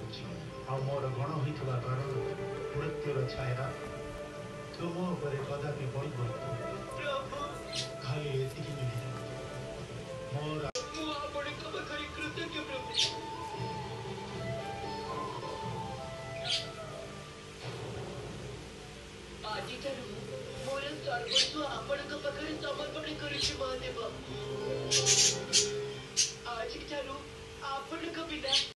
मोर गण होता कारण मृत्युर छाया तुम कदापि पड़ब खाली ये मोर कृतज्ञ प्रभु। आज मोर सर्वस्व आपण पाखे समर्पण करुछि महादेव। आज आपण बिना